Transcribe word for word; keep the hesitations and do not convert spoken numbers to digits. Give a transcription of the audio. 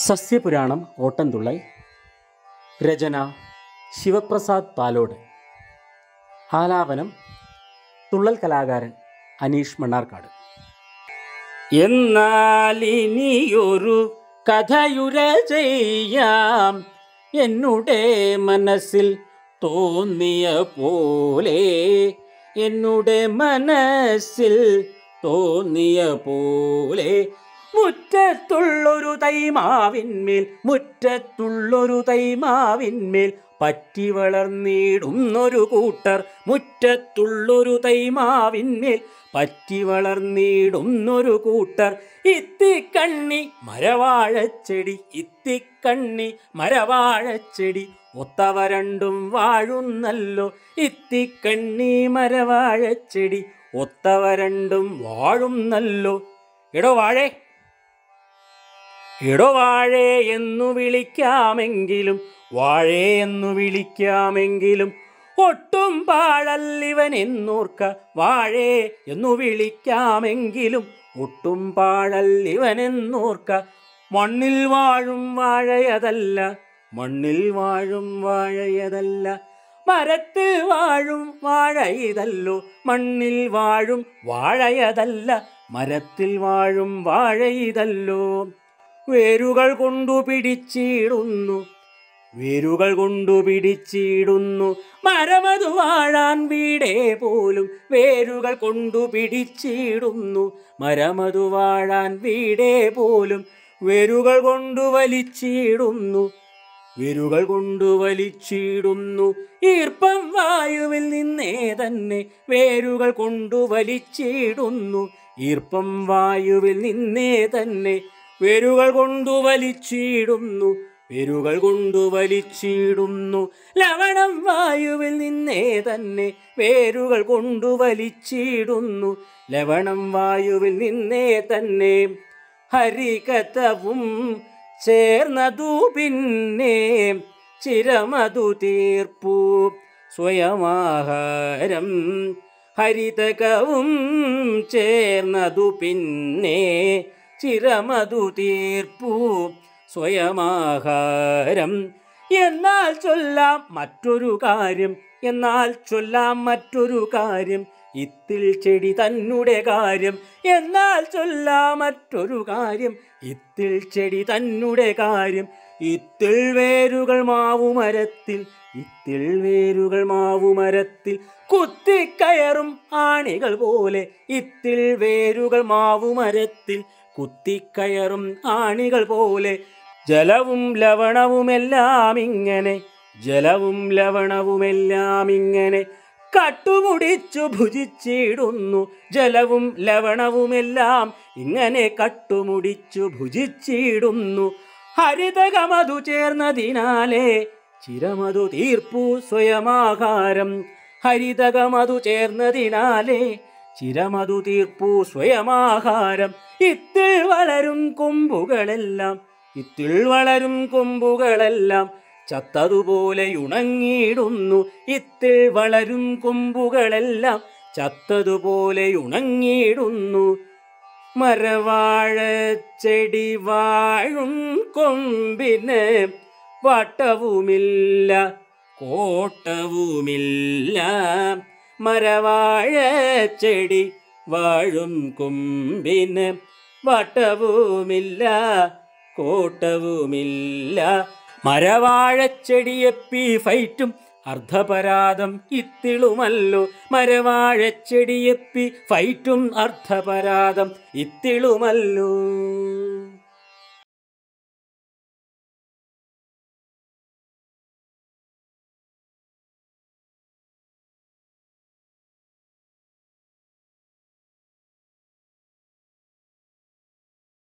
സസ്യപുരാണം ഓട്ടംതുള്ളൽ. രചന ശിവപ്രസാദ് പാലോട്. ആലാപനം തുള്ളൽ കലാകാരൻ അനീഷ് മണ്ണാർക്കാട്. എന്നാലിനിയൊരു കഥയുര ചെയ്യാം, എന്നുടെ മനസ്സിൽ തോന്നിയ പോലെ, എന്നുടെ മനസ്സിൽ തോന്നിയ പോലെ. മുറ്റത്തുള്ളൊരു തൈമാവിന്മേൽ, മുറ്റത്തുള്ളൊരു തൈമാവിന്മേൽ പറ്റി വളർന്നിടുന്നൊരു കൂട്ടർ, മുറ്റത്തുള്ളൊരു തൈമാവിന്മേൽ പറ്റി വളർന്നിടുന്നൊരു കൂട്ടർ. ഇത്തിക്കണ്ണി മരവാഴച്ചെടി, ഇത്തിക്കണ്ണി മരവാഴച്ചെടി ഒത്തവ രണ്ടും വാഴുന്നല്ലോ. ഇത്തിക്കണ്ണി മരവാഴച്ചെടി ഒത്തവ രണ്ടും വാഴുന്നല്ലോ. എടോ വാഴേ, എടോ വാഴേ എന്നു വിളിക്കാമെങ്കിലും, വാഴേ എന്നു വിളിക്കാമെങ്കിലും ഒട്ടും പാഴല്ലിവൻ എന്നോർക്ക. വാഴേ എന്നു വിളിക്കാമെങ്കിലും ഒട്ടും പാഴല്ലിവൻ എന്നോർക്ക. മണ്ണിൽ വാഴും വാഴയതല്ല, മണ്ണിൽ വാഴും വാഴയതല്ല, മരത്തിൽ വാഴും വാഴയിതല്ലോ. മണ്ണിൽ വാഴും വാഴയതല്ല, മരത്തിൽ വാഴും വാഴയിതല്ലോ. വേരുകൾ കൊണ്ടു പിടിച്ചിടുന്നു, വേരുകൾ കൊണ്ടു പിടിച്ചിടുന്നു മരമതു വാഴാൻ വീടേ പോലും. വേരുകൾ കൊണ്ടു പിടിച്ചിടുന്നു മരമതു വാഴാൻ വീടേ പോലും. വേരുകൾ കൊണ്ടു വലിച്ചിടുന്നു, വേരുകൾ കൊണ്ടു വലിച്ചിടുന്നു ഈർപ്പം വായുവിൽ നിന്നേ തന്നെ. വേരുകൾ കൊണ്ടു വലിച്ചിടുന്നു ഈർപ്പം വായുവിൽ നിന്നേ തന്നെ. വേരുകൾ കൊണ്ടു വലിച്ചിടുന്നു, വേരുകൾ കൊണ്ടു വലിച്ചിടുന്നു ലവണം വായുവിൽ നിന്നേ തന്നെ. വേരുകൾ കൊണ്ടു വലിച്ചിടുന്നു ലവണം വായുവിൽ നിന്നേ തന്നെ. ഹരികഥവും ചേർന്നതു പിന്നെ ചിരമതു തീർപ്പു സ്വയമാഹാരം. ഹരിതകവും ചേർന്നതു പിന്നെ ചിരമതു തീർപ്പു സ്വയമാഹാരം. എന്നാൽ ചൊല്ലാം മറ്റൊരു കാര്യം, എന്നാൽ ചൊല്ലാം മറ്റൊരു കാര്യം, ഇത്തിൽ ചെടി തന്നുടെ കാര്യം. എന്നാൽ ചൊല്ലാം മറ്റൊരു കാര്യം, ഇത്തിൽ ചെടി തന്നുടെ കാര്യം. ഇത്തിൽ വേരുകൾ മാവുമരത്തിൽ, ഇത്തിൽ വേരുകൾ മാവുമരത്തിൽ കുത്തിക്കയറും ആണികൾ പോലെ. ഇത്തിൽ വേരുകൾ മാവുമരത്തിൽ കുത്തിക്കയറും ആണികൾ പോലെ. ജലവും ലവണവുമെല്ലാം ഇങ്ങനെ, ജലവും ലവണവുമെല്ലാം ഇങ്ങനെ കട്ടുമുടിച്ചു ഭുജിച്ചിടുന്നു. ജലവും ലവണവുമെല്ലാം ഇങ്ങനെ കട്ടുമുടിച്ചു ഭുജിച്ചിടുന്നു. ഹരിതകമതു ചേർന്നതിനാലേ ചിരമതു തീർപ്പു സ്വയമാഹാരം. ഹരിതകമതു ചേർന്നതിനാലേ ചിരമതു തീർപ്പു സ്വയമാഹാരം. ഇത്തിൽ വളരും കൊമ്പുകളെല്ലാം, ഇത്തിൽ വളരും കൊമ്പുകളെല്ലാം ചത്തതുപോലെ ഉണങ്ങിയിടുന്നു. ഇത്തിൽ വളരും കൊമ്പുകളെല്ലാം ചത്തതുപോലെ ഉണങ്ങിയിടുന്നു. മരവാഴച്ചെടി വാഴും കൊമ്പിന് വട്ടവുമില്ല കോട്ടവുമില്ല. മരവാഴച്ചെടി വാഴും കൊമ്പിന് വട്ടവുമില്ല കോട്ടവുമില്ല. മരവാഴച്ചെടിയെപ്പി ഫൈറ്റും അർദ്ധപരാതം ഇത്തിളുമല്ലോ. മരവാഴച്ചെടിയെപ്പി ഫൈറ്റും അർദ്ധപരാതം ഇത്തിളുമല്ലോ.